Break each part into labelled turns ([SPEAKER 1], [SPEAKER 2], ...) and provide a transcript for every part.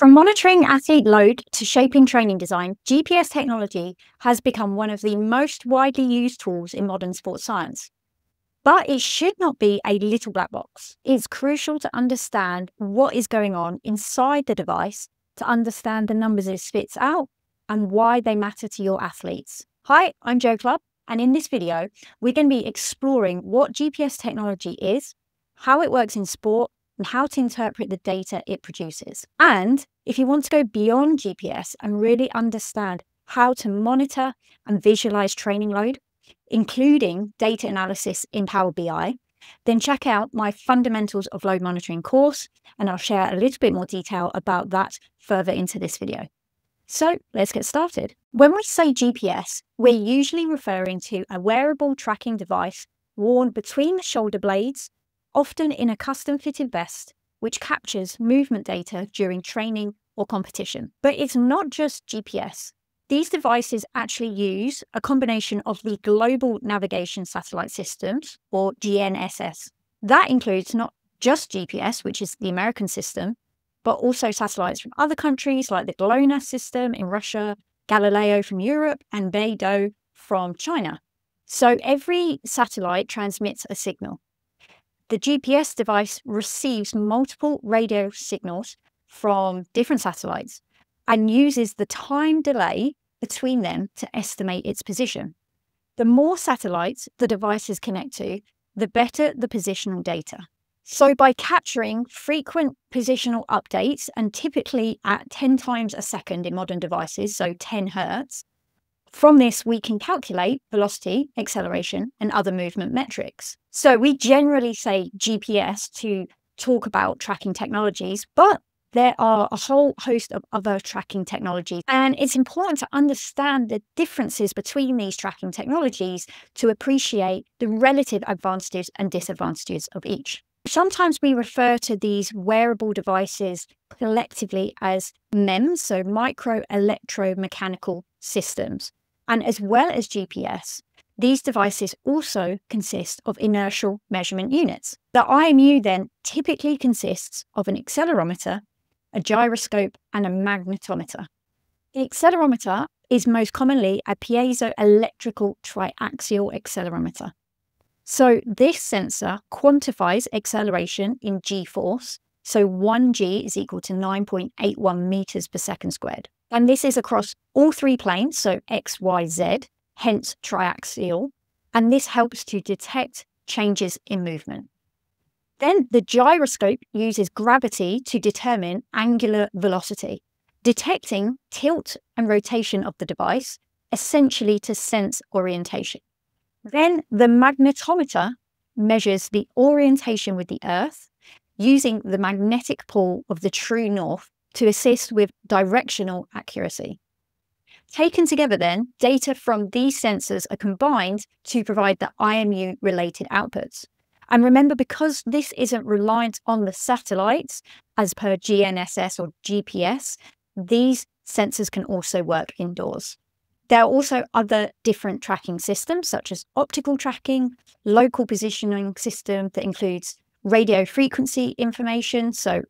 [SPEAKER 1] From monitoring athlete load to shaping training design, GPS technology has become one of the most widely used tools in modern sports science. But it should not be a little black box. It's crucial to understand what is going on inside the device to understand the numbers it spits out and why they matter to your athletes. Hi, I'm Jo Clubb, and in this video, we're going to be exploring what GPS technology is, how it works in sport, and how to interpret the data it produces. And if you want to go beyond GPS and really understand how to monitor and visualize training load, including data analysis in Power BI, then check out my Fundamentals of Load Monitoring course, and I'll share a little bit more detail about that further into this video. So let's get started. When we say GPS, we're usually referring to a wearable tracking device worn between the shoulder blades, often in a custom-fitted vest, which captures movement data during training or competition. But it's not just GPS. These devices actually use a combination of the Global Navigation Satellite Systems, or GNSS. That includes not just GPS, which is the American system, but also satellites from other countries like the GLONASS system in Russia, Galileo from Europe, and Beidou from China. So every satellite transmits a signal. The GPS device receives multiple radio signals from different satellites and uses the time delay between them to estimate its position. The more satellites the devices connect to, the better the positional data. So by capturing frequent positional updates, and typically at 10 times a second in modern devices, so 10 hertz, from this, we can calculate velocity, acceleration, and other movement metrics. So we generally say GPS to talk about tracking technologies, but there are a whole host of other tracking technologies. And it's important to understand the differences between these tracking technologies to appreciate the relative advantages and disadvantages of each. Sometimes we refer to these wearable devices collectively as MEMS, so micro electromechanical systems. And as well as GPS, these devices also consist of inertial measurement units. The IMU then typically consists of an accelerometer, a gyroscope, and a magnetometer. The accelerometer is most commonly a piezoelectrical triaxial accelerometer. So this sensor quantifies acceleration in g-force, so 1 g is equal to 9.81 meters per second squared. And this is across all three planes, so x, y, z, hence triaxial, and this helps to detect changes in movement. Then the gyroscope uses gravity to determine angular velocity, detecting tilt and rotation of the device, essentially to sense orientation. Then the magnetometer measures the orientation with the Earth, using the magnetic pole of the true north to assist with directional accuracy. Taken together then, data from these sensors are combined to provide the IMU-related outputs. And remember, because this isn't reliant on the satellites, as per GNSS or GPS, these sensors can also work indoors. There are also other different tracking systems, such as optical tracking, local positioning system that includes radio frequency information, so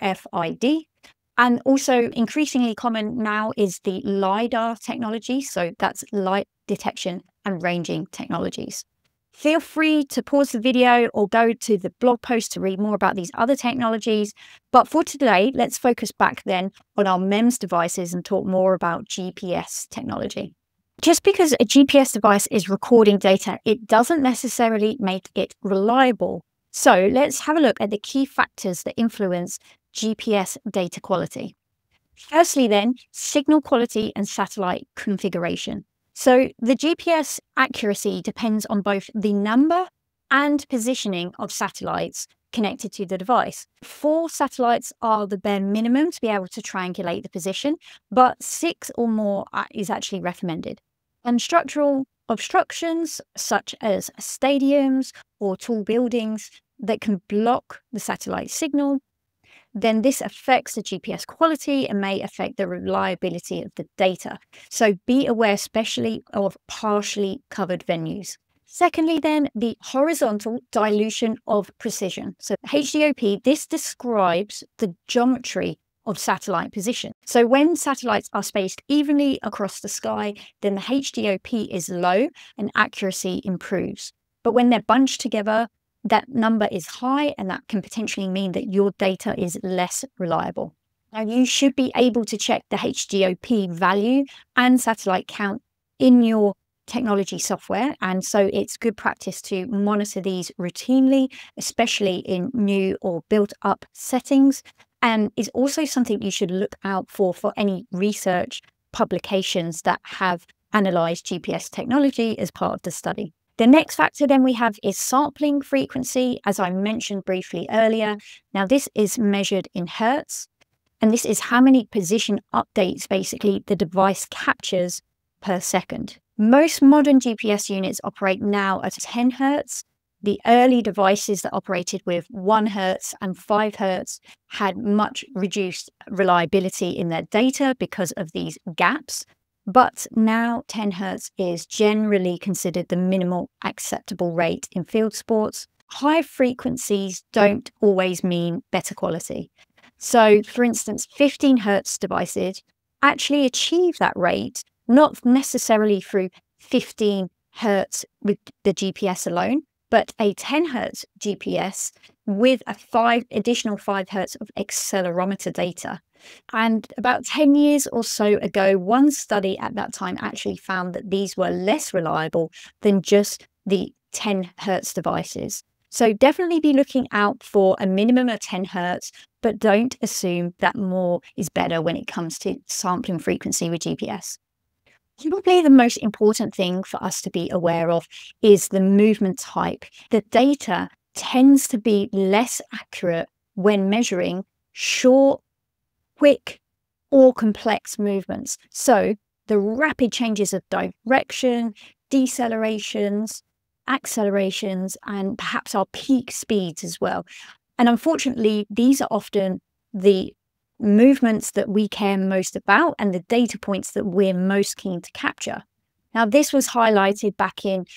[SPEAKER 1] RFID, and also increasingly common now is the LiDAR technology, so that's light detection and ranging technologies. Feel free to pause the video or go to the blog post to read more about these other technologies. But for today, let's focus back then on our MEMS devices and talk more about GPS technology. Just because a GPS device is recording data, it doesn't necessarily make it reliable. So let's have a look at the key factors that influence GPS data quality. Firstly then, signal quality and satellite configuration. So the GPS accuracy depends on both the number and positioning of satellites connected to the device. 4 satellites are the bare minimum to be able to triangulate the position, but 6 or more is actually recommended. And structural obstructions such as stadiums or tall buildings that can block the satellite signal, then this affects the GPS quality and may affect the reliability of the data. So be aware especially of partially covered venues. Secondly, then, the horizontal dilution of precision. So HDOP, this describes the geometry of satellite position. So when satellites are spaced evenly across the sky, then the HDOP is low and accuracy improves. But when they're bunched together, that number is high, and that can potentially mean that your data is less reliable. Now, you should be able to check the HDOP value and satellite count in your technology software, and so it's good practice to monitor these routinely, especially in new or built up settings, and is also something you should look out for any research publications that have analysed GPS technology as part of the study. The next factor then we have is sampling frequency, as I mentioned briefly earlier. Now, this is measured in hertz, and this is how many position updates basically the device captures per second. Most modern GPS units operate now at 10 hertz. The early devices that operated with 1 hertz and 5 hertz had much reduced reliability in their data because of these gaps. But now 10 hertz is generally considered the minimal acceptable rate in field sports. High frequencies don't always mean better quality. So, for instance, 15 hertz devices actually achieve that rate, not necessarily through 15 hertz with the GPS alone, but a 10 hertz GPS with a additional 5 hertz of accelerometer data. And about 10 years or so ago, one study at that time actually found that these were less reliable than just the 10 hertz devices. So definitely be looking out for a minimum of 10 hertz, but don't assume that more is better when it comes to sampling frequency with GPS. Probably the most important thing for us to be aware of is the movement type. The data tends to be less accurate when measuring short, quick, or complex movements. So the rapid changes of direction, decelerations, accelerations, and perhaps our peak speeds as well. And unfortunately, these are often the movements that we care most about and the data points that we're most keen to capture. Now, this was highlighted back in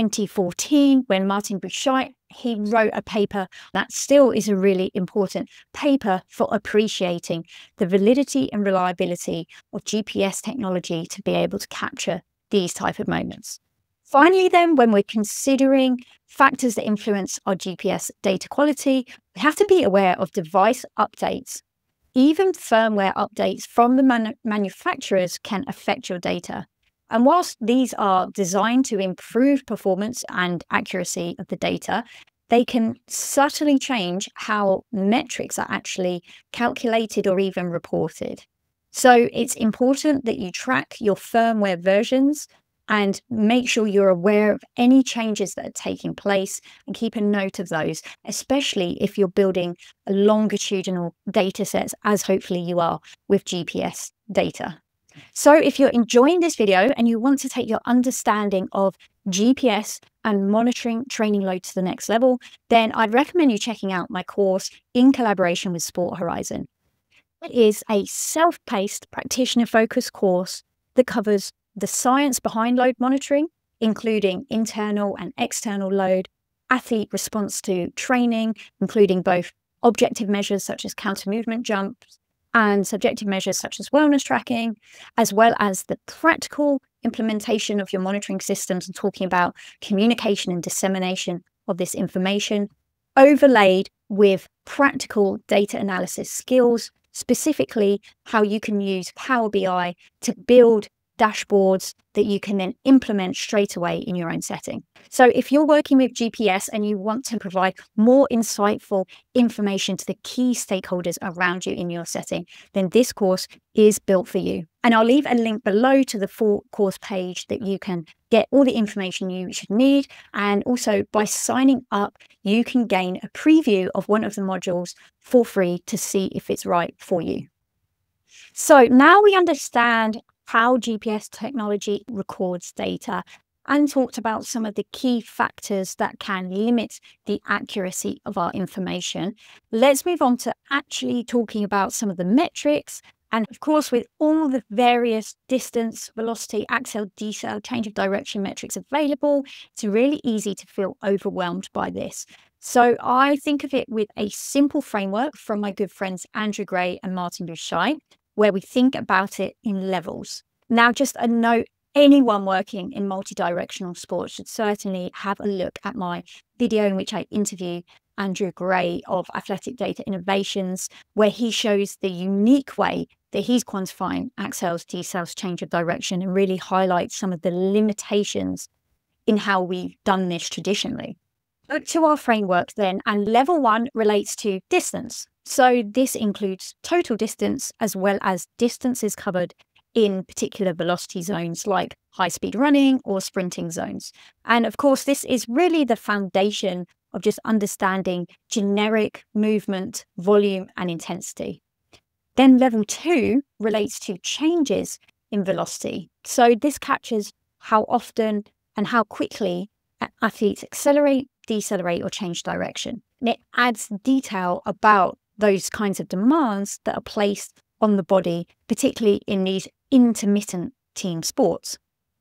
[SPEAKER 1] 2014 when Martin Buchheit, he wrote a paper that still is a really important paper for appreciating the validity and reliability of GPS technology to be able to capture these type of moments. Finally, then, when we're considering factors that influence our GPS data quality, we have to be aware of device updates. Even firmware updates from the manufacturers can affect your data. And whilst these are designed to improve performance and accuracy of the data, they can subtly change how metrics are actually calculated or even reported. So it's important that you track your firmware versions and make sure you're aware of any changes that are taking place and keep a note of those, especially if you're building longitudinal data sets, as hopefully you are with GPS data. So if you're enjoying this video and you want to take your understanding of GPS and monitoring training load to the next level, then I'd recommend you checking out my course in collaboration with Sport Horizon. It is a self-paced, practitioner-focused course that covers the science behind load monitoring, including internal and external load, athlete response to training, including both objective measures such as counter movement jumps and subjective measures such as wellness tracking, as well as the practical implementation of your monitoring systems and talking about communication and dissemination of this information, overlaid with practical data analysis skills, specifically how you can use Power BI to build dashboards that you can then implement straight away in your own setting. So if you're working with GPS and you want to provide more insightful information to the key stakeholders around you in your setting, then this course is built for you. And I'll leave a link below to the full course page that you can get all the information you should need. And also by signing up, you can gain a preview of one of the modules for free to see if it's right for you. So now we understand how GPS technology records data and talked about some of the key factors that can limit the accuracy of our information. Let's move on to actually talking about some of the metrics. And of course, with all the various distance, velocity, accel, decel, change of direction metrics available, it's really easy to feel overwhelmed by this. So I think of it with a simple framework from my good friends Andrew Gray and Martin Bushai, where we think about it in levels. Now, just a note, anyone working in multi-directional sports should certainly have a look at my video in which I interview Andrew Gray of Athletic Data Innovations, where he shows the unique way that he's quantifying accels, decels, change of direction, and really highlights some of the limitations in how we've done this traditionally. Back to our framework then, and level 1 relates to distance. So this includes total distance as well as distances covered in particular velocity zones like high-speed running or sprinting zones. And of course, this is really the foundation of just understanding generic movement, volume, and intensity. Then level 2 relates to changes in velocity. So this captures how often and how quickly athletes accelerate, decelerate, or change direction. And it adds detail about those kinds of demands that are placed on the body, particularly in these intermittent team sports.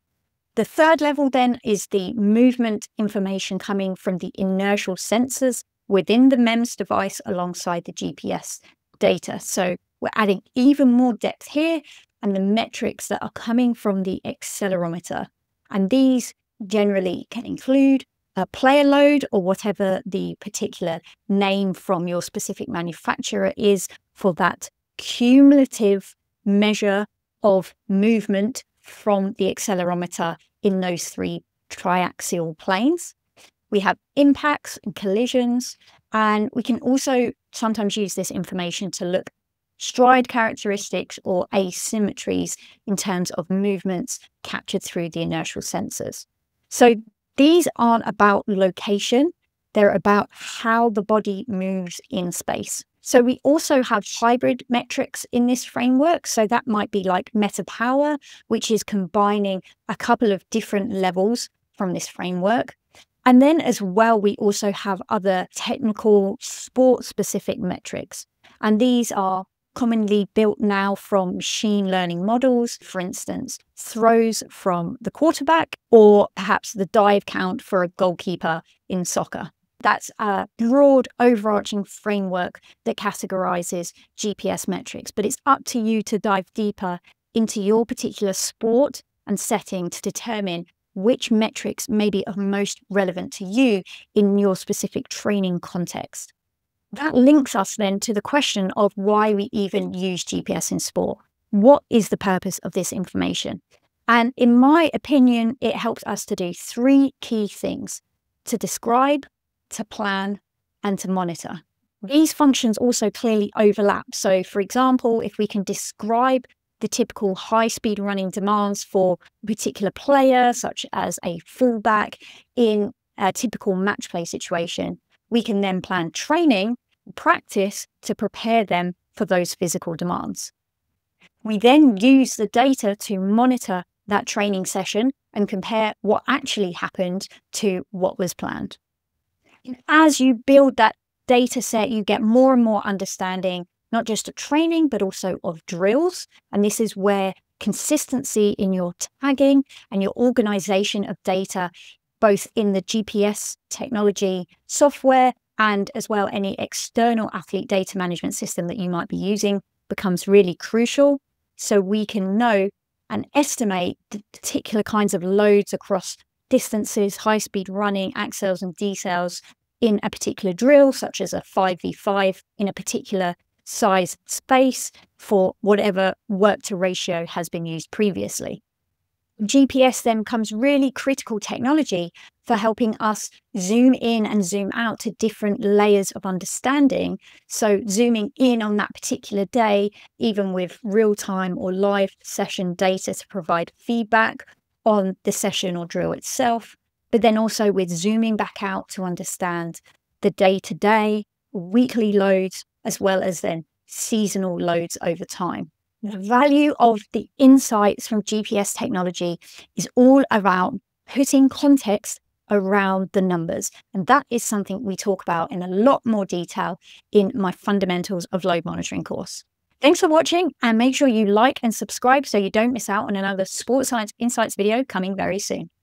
[SPEAKER 1] The third level then is the movement information coming from the inertial sensors within the MEMS device alongside the GPS data. So we're adding even more depth here, and the metrics that are coming from the accelerometer. And these generally can include a player load or whatever the particular name from your specific manufacturer is for that cumulative measure of movement from the accelerometer in those 3 triaxial planes. We have impacts and collisions, and we can also sometimes use this information to look stride characteristics or asymmetries in terms of movements captured through the inertial sensors. So these aren't about location, they're about how the body moves in space. So we also have hybrid metrics in this framework. So that might be like meta power, which is combining a couple of different levels from this framework. And then as well, we also have other technical sport-specific metrics. And these are commonly built now from machine learning models, for instance, throws from the quarterback, or perhaps the dive count for a goalkeeper in soccer. That's a broad overarching framework that categorizes GPS metrics, but it's up to you to dive deeper into your particular sport and setting to determine which metrics may be of most relevant to you in your specific training context. That links us then to the question of why we even use GPS in sport. What is the purpose of this information? And in my opinion, it helps us to do 3 key things: to describe, to plan, and to monitor. These functions also clearly overlap. So for example, if we can describe the typical high-speed running demands for a particular player, such as a fullback in a typical match play situation, we can then plan training, practice to prepare them for those physical demands. We then use the data to monitor that training session and compare what actually happened to what was planned. And as you build that data set, you get more and more understanding, not just of training, but also of drills. And this is where consistency in your tagging and your organization of data, both in the GPS technology software and as well any external athlete data management system that you might be using, becomes really crucial. So we can know and estimate the particular kinds of loads across distances, high-speed running, accels and decels in a particular drill, such as a 5v5 in a particular size space for whatever work to ratio has been used previously. GPS then becomes really critical technology for helping us zoom in and zoom out to different layers of understanding. So zooming in on that particular day, even with real-time or live session data to provide feedback on the session or drill itself, but then also with zooming back out to understand the day-to-day, weekly loads, as well as then seasonal loads over time. The value of the insights from GPS technology is all about putting context around the numbers. And that is something we talk about in a lot more detail in my Fundamentals of Load Monitoring course. Thanks for watching, and make sure you like and subscribe so you don't miss out on another Sports Science Insights video coming very soon.